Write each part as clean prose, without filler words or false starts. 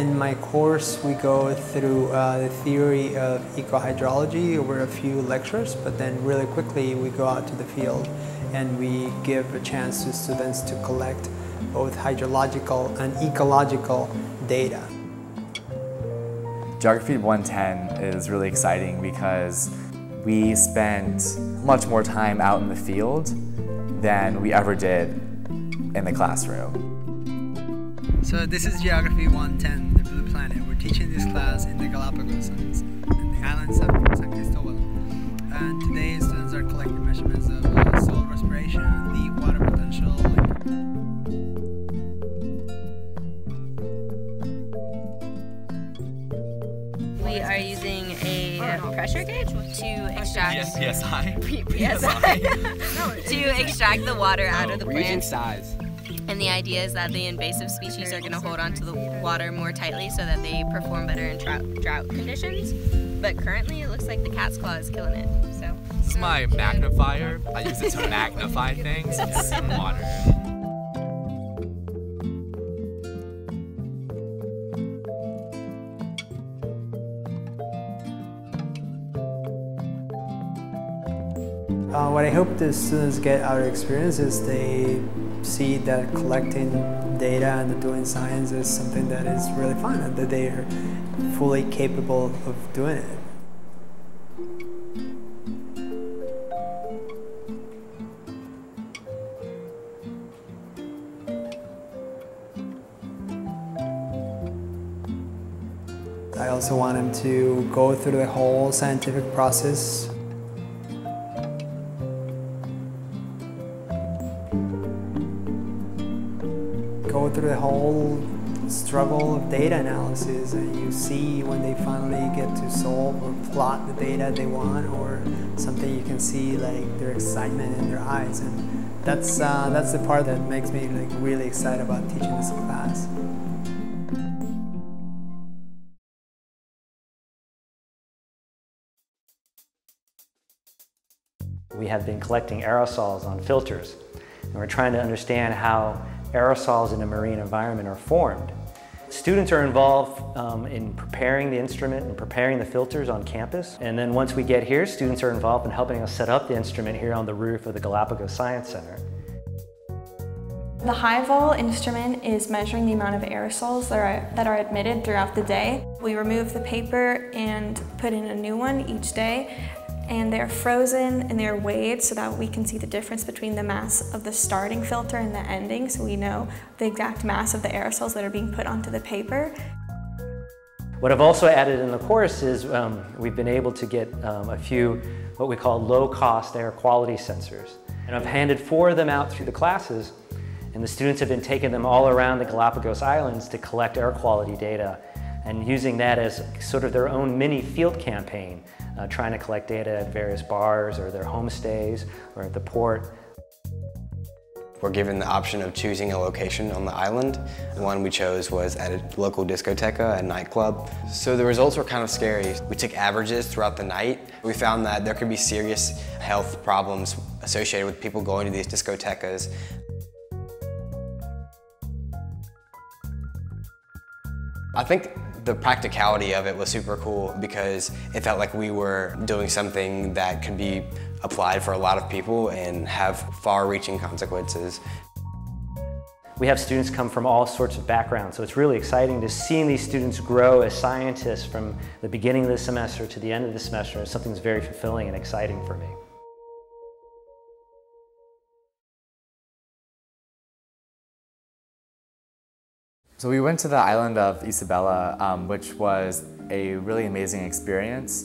In my course, we go through the theory of eco-hydrology over a few lectures, but then really quickly we go out to the field and we give a chance to students to collect both hydrological and ecological data. Geography 110 is really exciting because we spent much more time out in the field than we ever did in the classroom. So this is Geography 110, the Blue Planet. We're teaching this class in the Galapagos and the islands of San Cristobal. And today students are collecting measurements of soil respiration, deep water potential. We are using a pressure gauge to extract PSI. to extract the water out of the We're using plant. size. And the idea is that the invasive species are going to hold onto the water more tightly so that they perform better in drought conditions. But currently it looks like the cat's claw is killing it. So This is my magnifier. I use it to magnify things in water. What I hope the students get out of experience is they see that collecting data and doing science is something that is really fun and that they are fully capable of doing it. I also want them to go through the whole scientific process. Go through the whole struggle of data analysis, and you see when they finally get to solve or plot the data they want, or something you can see like their excitement in their eyes, and that's the part that makes me like really excited about teaching this class. We have been collecting aerosols on filters, and we're trying to understand how aerosols in a marine environment are formed. Students are involved in preparing the instrument and preparing the filters on campus. And then once we get here, students are involved in helping us set up the instrument here on the roof of the Galapagos Science Center. The high-vol instrument is measuring the amount of aerosols that are emitted throughout the day. We remove the paper and put in a new one each day, and they're frozen and they're weighed so that we can see the difference between the mass of the starting filter and the ending, so we know the exact mass of the aerosols that are being put onto the paper. What I've also added in the course is we've been able to get a few what we call low-cost air quality sensors. And I've handed 4 of them out through the classes, and the students have been taking them all around the Galapagos Islands to collect air quality data and using that as sort of their own mini field campaign, trying to collect data at various bars or their homestays or at the port. We're given the option of choosing a location on the island. The one we chose was at a local discoteca, a nightclub. So the results were kind of scary. We took averages throughout the night. We found that there could be serious health problems associated with people going to these discotecas. I think the practicality of it was super cool because it felt like we were doing something that could be applied for a lot of people and have far-reaching consequences. We have students come from all sorts of backgrounds, so it's really exciting to see these students grow as scientists from the beginning of the semester to the end of the semester. It's something that's very fulfilling and exciting for me. So we went to the island of Isabela, which was a really amazing experience.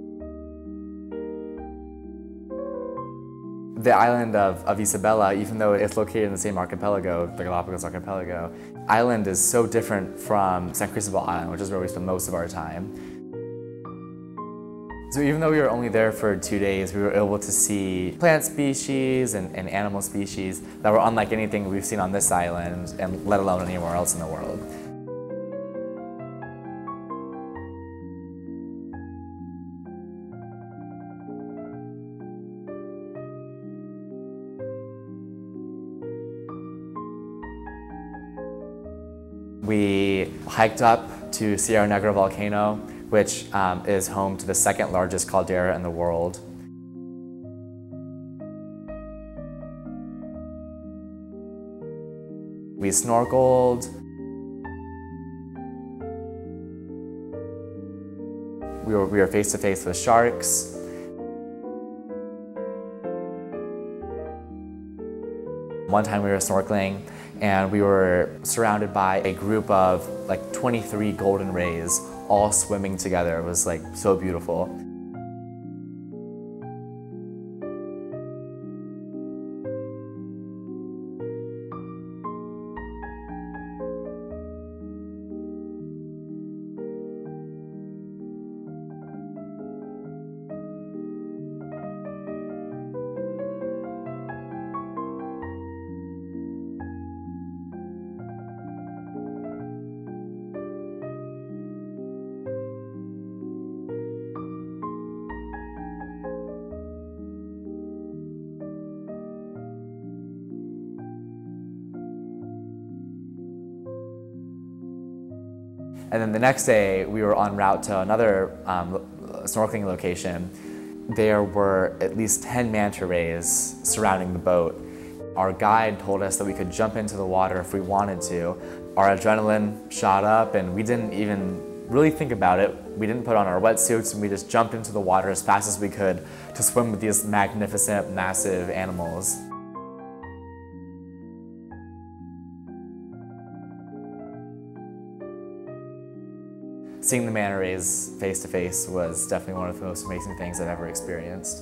The island of Isabela, even though it's located in the same archipelago, the Galapagos archipelago, island is so different from San Cristobal Island, which is where we spend most of our time. So even though we were only there for 2 days, we were able to see plant species and animal species that were unlike anything we've seen on this island, and let alone anywhere else in the world. We hiked up to Sierra Negra volcano, which is home to the second largest caldera in the world. We snorkeled. We were face to face with sharks. One time we were snorkeling and we were surrounded by a group of like 23 golden rays all swimming together. It was like so beautiful. And then the next day, we were en route to another snorkeling location. There were at least 10 manta rays surrounding the boat. Our guide told us that we could jump into the water if we wanted to. Our adrenaline shot up and we didn't even really think about it. We didn't put on our wetsuits and we just jumped into the water as fast as we could to swim with these magnificent, massive animals. Seeing the manta rays face to face was definitely one of the most amazing things I've ever experienced.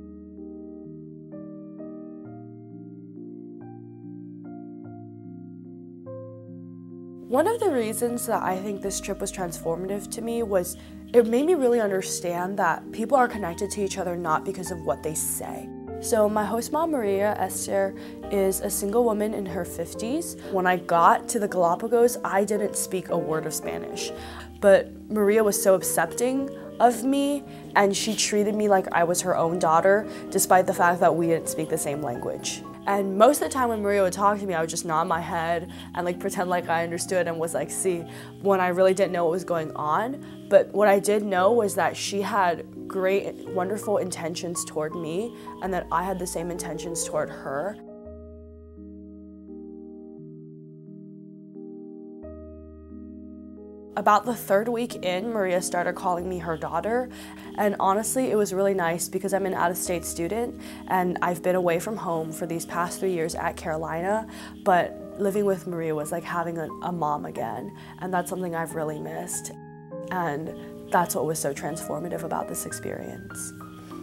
One of the reasons that I think this trip was transformative to me was it made me really understand that people are connected to each other not because of what they say. So my host mom, Maria Esther, is a single woman in her 50s. When I got to the Galapagos, I didn't speak a word of Spanish, but Maria was so accepting of me and she treated me like I was her own daughter, despite the fact that we didn't speak the same language. And most of the time when Maria would talk to me, I would just nod my head and like pretend like I understood and was like, see, when I really didn't know what was going on. But what I did know was that she had great, wonderful intentions toward me and that I had the same intentions toward her. About the third week in, Maria started calling me her daughter, and honestly, it was really nice because I'm an out-of-state student and I've been away from home for these past 3 years at Carolina, but living with Maria was like having a mom again, and that's something I've really missed, and that's what was so transformative about this experience.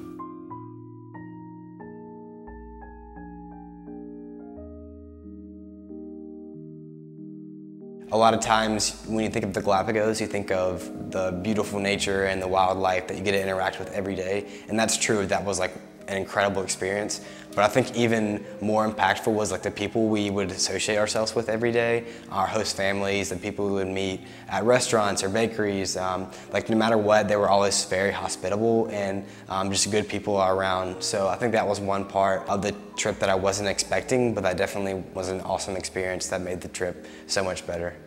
A lot of times when you think of the Galapagos, you think of the beautiful nature and the wildlife that you get to interact with every day. And that's true, that was like an incredible experience. But I think even more impactful was like the people we would associate ourselves with every day, our host families, the people we would meet at restaurants or bakeries. Like no matter what, they were always very hospitable and just good people around. So I think that was one part of the trip that I wasn't expecting, but that definitely was an awesome experience that made the trip so much better.